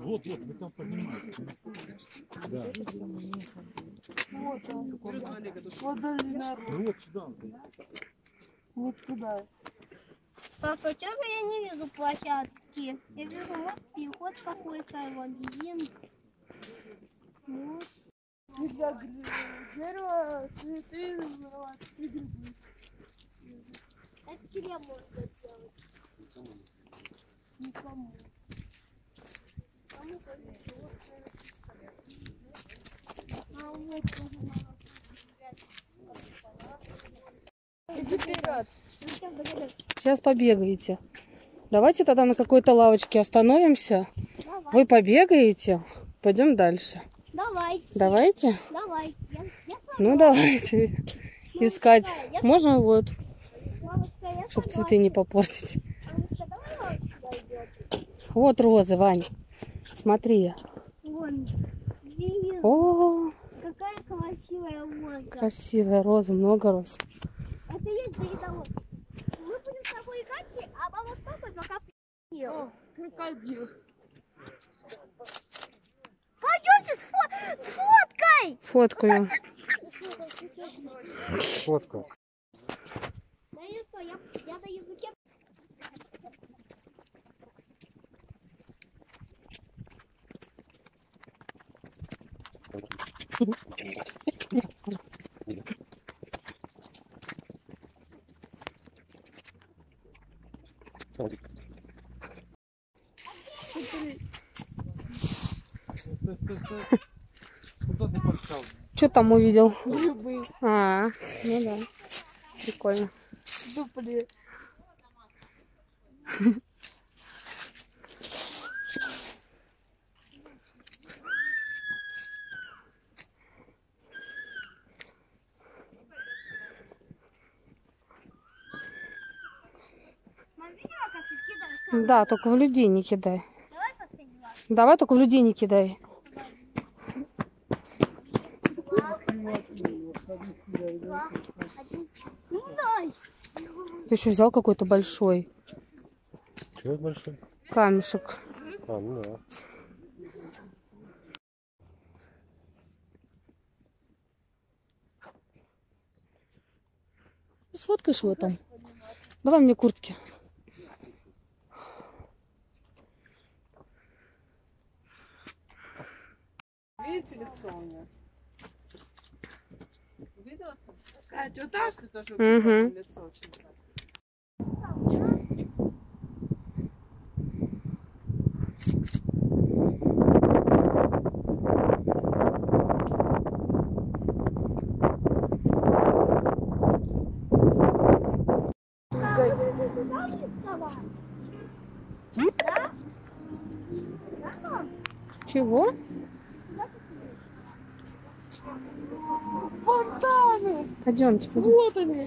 Вот, вы там поднимаетесь. Да. Вот он. Вот даже народ. Ну вот сюда. Вот сюда. Папа, что я не вижу площадки? Я вижу, вот переход какой-то, магазин. Вот. Нельзя дерево, цветы, и грибы. Это тебе можно сделать. Никому. Кому повезло. А вот Иди вперед. Сейчас побегаете. Давайте тогда на какой-то лавочке остановимся. Давай. Вы побегаете, пойдем дальше. Давайте. Давайте? Давай. Ну давайте искать. Можно вот, Мамочка, чтобы цветы не попортить. Мамочка, давай лавочка идет. Вот розы, Вань. Смотри. Вон. Вижу. О, Какая красивая роза. красивая роза, много роз. Это есть передовой. Мы будем с тобой играть, а мама с папой пока О, крокодил. пойдемте с фоткой. Фоткаю. Фотка. Да и что, я на языке. Куда ты пошел? Что там увидел? Грибы. А, ну да. Прикольно. Дупли. Мам, видела, как ты кидаешь? Да, только в людей не кидай. Давай последний раз. Давай только в людей не кидай. Два, один. Ну дай. Ты еще взял какой-то большой Чего большой? камешек. А, ну да. Сфоткаешь его там? Давай мне куртки. Видите лицо у меня? Увидела? Катя, вот так ты тоже Мгм. лицо очень. Чего? Фонтаны! Пойдемте, пойдем. Вот они!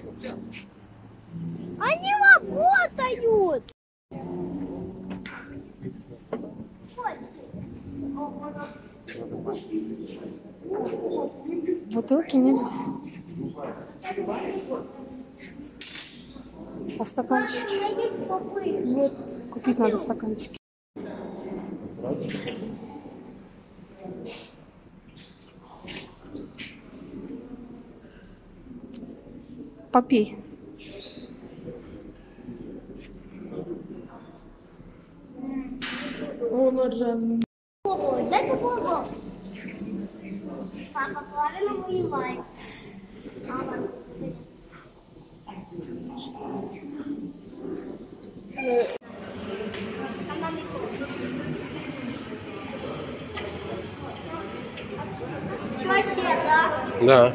Они работают. Бутылки нельзя. А стаканчики? Найдите попытки. Вот, купить надо стаканчики. Попей. Он уже. Ой, дай попробую. Папа, правильно выливай. Мама. Чё, да? Да.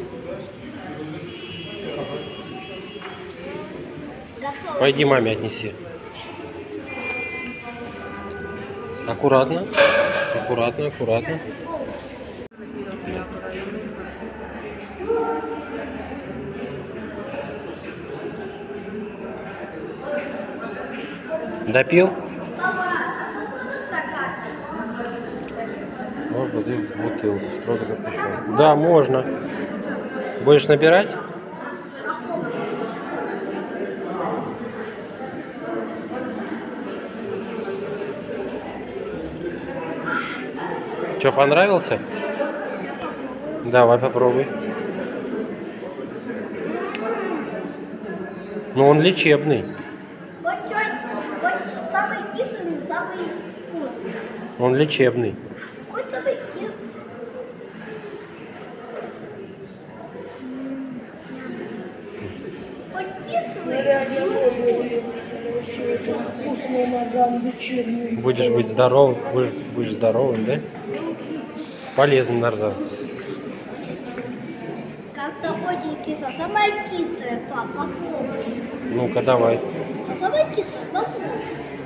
Готово. Пойди маме отнеси. Аккуратно. Аккуратно, аккуратно. Допил? Можно дать бутылку, строго запрещено. Да, можно. Будешь набирать? Что, понравился? Давай попробуй. Ну, он лечебный. Вот самый кислый, но самый вкусный. Он лечебный. Какой самый кислый? Хоть кислый, Будешь быть здоровым, будешь здоровым, да? Полезный нарзан. как-то очень кисло. Самая кислая, пап, попробуй. Ну-ка, давай. А самая кислая, попробуй.